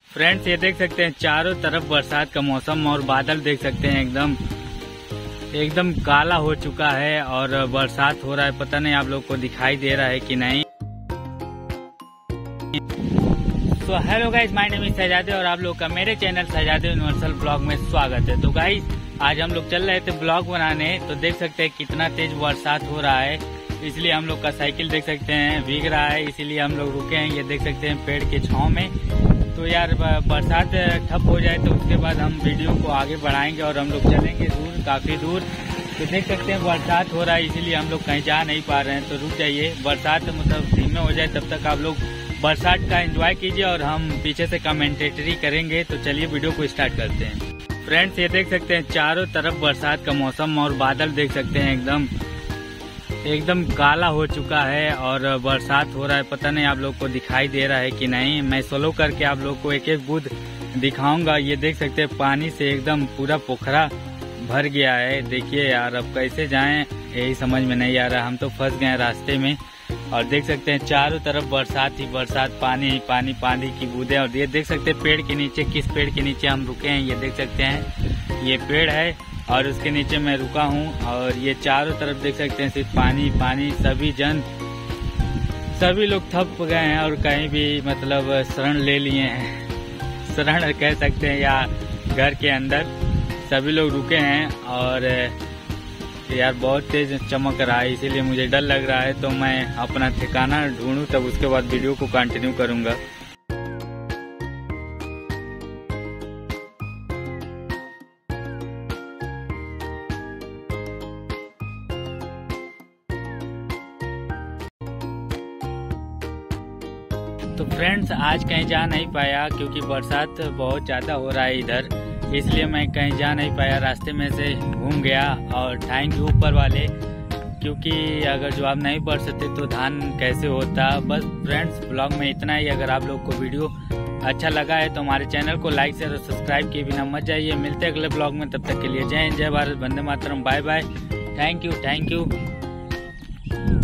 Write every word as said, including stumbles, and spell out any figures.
Friends ये देख सकते हैं चारों तरफ बरसात का मौसम और बादल देख सकते हैं एकदम एकदम काला हो चुका है और बरसात हो रहा है। पता नहीं आप लोग को दिखाई दे रहा है कि नहीं। तो hello guys, my name is सजादे और आप लोग का मेरे चैनल सजादे यूनिवर्सल ब्लॉग में स्वागत है। तो गाइस आज हम लोग चल रहे थे ब्लॉग बनाने, तो देख सकते हैं कितना तेज बरसात हो रहा है, इसलिए हम लोग का साइकिल देख सकते हैं भीग रहा है, इसीलिए हम लोग रुके हैं। ये देख सकते हैं पेड़ के छांव में। तो यार बरसात ठप हो जाए तो उसके बाद हम वीडियो को आगे बढ़ाएंगे और हम लोग चलेंगे दूर, काफी दूर। तो देख सकते हैं बरसात हो रहा है, इसीलिए हम लोग कहीं जा नहीं पा रहे हैं। तो रुक जाइए, बरसात मतलब धीमे हो जाए तब तक आप लोग बरसात का एंजॉय कीजिए और हम पीछे से कमेंटेटरी करेंगे। तो चलिए वीडियो को स्टार्ट करते हैं। फ्रेंड्स ये देख सकते हैं चारों तरफ बरसात का मौसम और बादल देख सकते हैं एकदम एकदम काला हो चुका है और बरसात हो रहा है। पता नहीं आप लोग को दिखाई दे रहा है कि नहीं। मैं सोलो करके आप लोग को एक एक बूंद दिखाऊंगा। ये देख सकते हैं पानी से एकदम पूरा पोखरा भर गया है। देखिए यार अब कैसे जाएं यही समझ में नहीं आ रहा, हम तो फंस गए रास्ते में। और देख सकते हैं चारों तरफ बरसात ही बरसात, पानी ही पानी, पानी की बूंदें। और ये देख सकते हैं पेड़ के नीचे, किस पेड़ के नीचे हम रुके हैं ये देख सकते हैं, ये पेड़ है और उसके नीचे मैं रुका हूँ। और ये चारों तरफ देख सकते हैं सिर्फ पानी पानी। सभी जन सभी लोग थप गए हैं और कहीं भी मतलब शरण ले लिए हैं, शरण कह सकते हैं, या घर के अंदर सभी लोग रुके हैं। और यार बहुत तेज चमक रहा है, इसीलिए मुझे डर लग रहा है। तो मैं अपना ठिकाना ढूंढूं तब उसके बाद वीडियो को कंटिन्यू करूंगा। तो फ्रेंड्स आज कहीं जा नहीं पाया क्योंकि बरसात बहुत ज़्यादा हो रहा है इधर, इसलिए मैं कहीं जा नहीं पाया, रास्ते में से घूम गया। और थैंक यू ऊपर वाले, क्योंकि अगर जवाब नहीं बरसते तो धान कैसे होता। बस फ्रेंड्स ब्लॉग में इतना ही। अगर आप लोग को वीडियो अच्छा लगा है तो हमारे चैनल को लाइक शेयर और सब्सक्राइब किए बिना मत जाइए। मिलते हैं अगले ब्लॉग में, तब तक के लिए जय हिंद, जय भारत, वंदे मातरम, bye bye, thank you thank you.